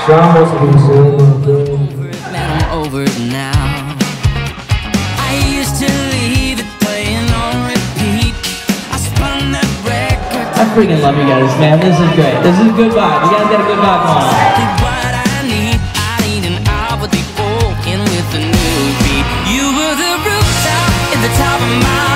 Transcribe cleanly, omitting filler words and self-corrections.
John wants to be soon. I'm over it now. I used to leave it playing on repeat. I spun that record. I freaking love you guys, man. This is great. This is a good vibe. You guys got a good vibe going. What I need an hour with the old and with the new beat. You were the rooftop at the top of my